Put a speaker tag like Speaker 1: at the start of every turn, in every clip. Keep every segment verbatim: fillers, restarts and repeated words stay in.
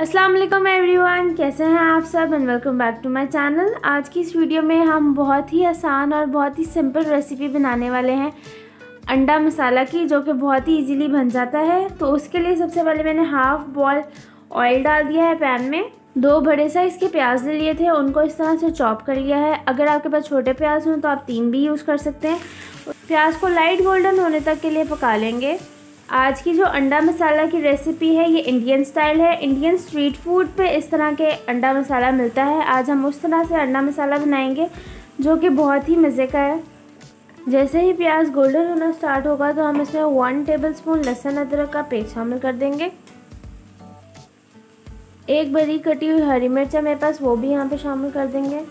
Speaker 1: अस्सलाम वालेकुम एवरीवन, कैसे हैं आप सब and welcome back to my channel. आज की इस वीडियो में हम बहुत ही आसान और बहुत ही सिंपल रेसिपी बनाने वाले हैं अंडा मसाला की, जो कि बहुत ही इजीली बन जाता है। तो उसके लिए सबसे पहले मैंने हाफ बॉल ऑयल डाल दिया है पैन में। दो बड़े साइज़ के प्याज ले लिए थे, उनको इस तरह से चॉप कर लिया है। अगर आपके पास छोटे प्याज हों तो आप तीन भी यूज़ कर सकते हैं। प्याज को लाइट गोल्डन होने तक के लिए पका लेंगे। आज की जो अंडा मसाला की रेसिपी है ये इंडियन स्टाइल है। इंडियन स्ट्रीट फूड पे इस तरह के अंडा मसाला मिलता है। आज हम उस तरह से अंडा मसाला बनाएंगे जो कि बहुत ही मज़े का है। जैसे ही प्याज गोल्डन होना स्टार्ट होगा तो हम इसमें वन टेबलस्पून लहसुन अदरक का पेस्ट शामिल कर देंगे। एक बड़ी कटी हुई हरी मिर्च है मेरे पास, वो भी यहाँ पे शामिल कर देंगे।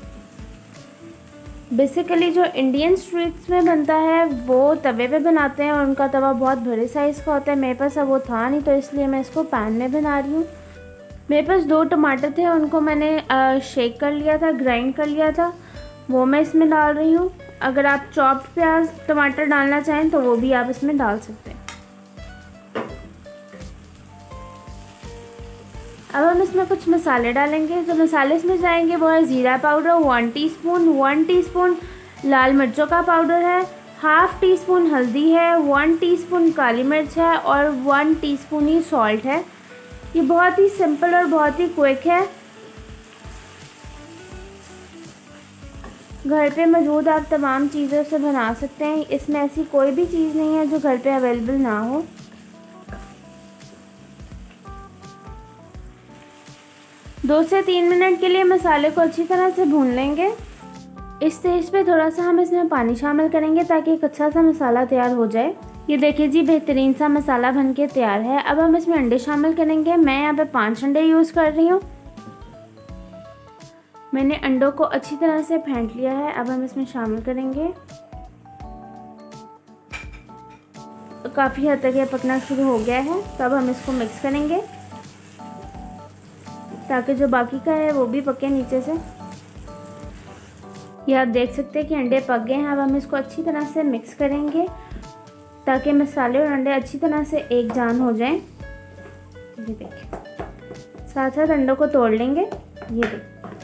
Speaker 1: बेसिकली जो इंडियन स्ट्रीट्स में बनता है वो तवे पे बनाते हैं और उनका तवा बहुत बड़े साइज़ का होता है। मेरे पास अब वो था नहीं तो इसलिए मैं इसको पैन में बना रही हूँ। मेरे पास दो टमाटर थे, उनको मैंने शेक कर लिया था, ग्राइंड कर लिया था, वो मैं इसमें डाल रही हूँ। अगर आप चॉप्ड प्याज टमाटर डालना चाहें तो वो भी आप इसमें डाल सकते हैं। अब हम इसमें कुछ मसाले डालेंगे। जो मसाले इसमें जाएंगे वो है ज़ीरा powder one teaspoon, one teaspoon लाल मिर्चों का पाउडर है, हाफ़ टी स्पून हल्दी है, वन टीस्पून काली मिर्च है और वन टीस्पून ही सॉल्ट है। ये बहुत ही सिंपल और बहुत ही क्विक है। घर पे मौजूद आप तमाम चीज़ों से बना सकते हैं। इसमें ऐसी कोई भी चीज़ नहीं है जो घर पे अवेलेबल ना हो। दो से तीन मिनट के लिए मसाले को अच्छी तरह से भून लेंगे। इस स्टेज पे थोड़ा सा हम इसमें पानी शामिल करेंगे ताकि एक अच्छा सा मसाला तैयार हो जाए। ये देखिए जी, बेहतरीन सा मसाला बन के तैयार है। अब हम इसमें अंडे शामिल करेंगे। मैं यहाँ पे पाँच अंडे यूज़ कर रही हूँ। मैंने अंडों को अच्छी तरह से फेंट लिया है। अब हम इसमें शामिल करेंगे। काफ़ी हद तक ये पकना शुरू हो गया है, तो अब हम इसको मिक्स करेंगे ताकि जो बाकी का है वो भी पके नीचे से। ये आप देख सकते हैं कि अंडे पक गए हैं। अब हम इसको अच्छी तरह से मिक्स करेंगे ताकि मसाले और अंडे अच्छी तरह से एक जान हो जाएं। ये देखिए, साथ साथ अंडों को तोड़ लेंगे। ये देखिए,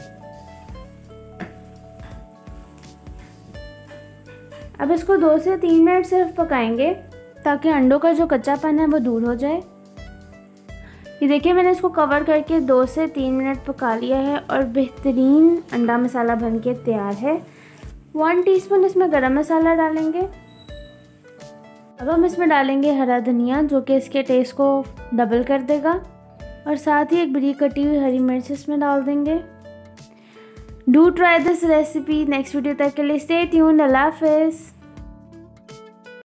Speaker 1: अब इसको दो से तीन मिनट सिर्फ पकाएंगे ताकि अंडों का जो कच्चापन है वो दूर हो जाए। ये देखिए, मैंने इसको कवर करके दो से तीन मिनट पका लिया है और बेहतरीन अंडा मसाला बन के तैयार है। वन टीस्पून इसमें गरम मसाला डालेंगे। अब हम इसमें डालेंगे हरा धनिया, जो कि इसके टेस्ट को डबल कर देगा, और साथ ही एक बड़ी कटी हुई हरी मिर्च इसमें डाल देंगे। Do try this recipe. Next video तक के लिए स्टे ट्यून्ड। अल्लाह हाफिज़।